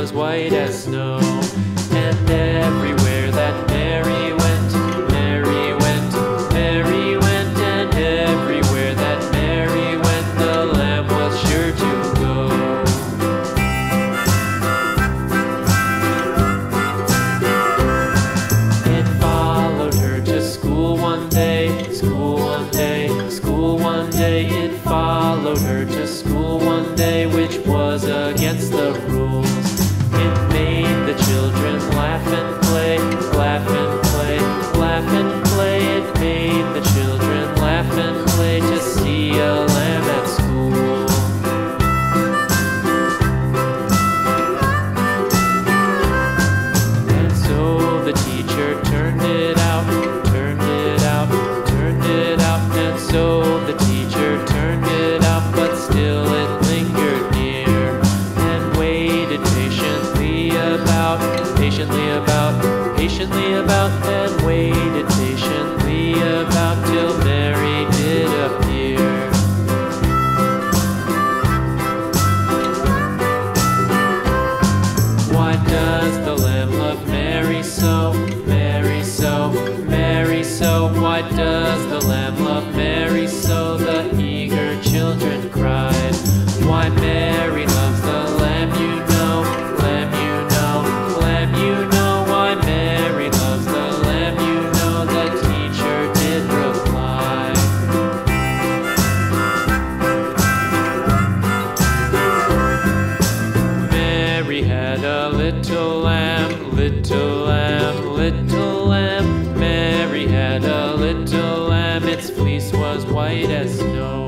was white as snow. And everywhere that Mary went, Mary went, Mary went, and everywhere that Mary went, the lamb was sure to go. It followed her to school one day, school one day, school one day. It followed her to school one day, which was against the rules. It made the children laugh and play, laugh and play, laugh and play. It made the children laugh and play to see a lamb at school. And so the teacher turned it out, turned it out, turned it out. And so the teacher turned it out, but still it lingered near and waited patiently about, and waited patiently about till Mary did appear. Why does the lamb love Mary so, Mary so, Mary so? Why does the lamb love Mary so? The eager children cried. Why Mary loves the lamb, you know, lamb, you know, lamb, you know. Why Mary loves the lamb, you know, the teacher did reply. Mary had a little lamb, little lamb, little lamb. Mary had a little lamb, its fleece was white as snow.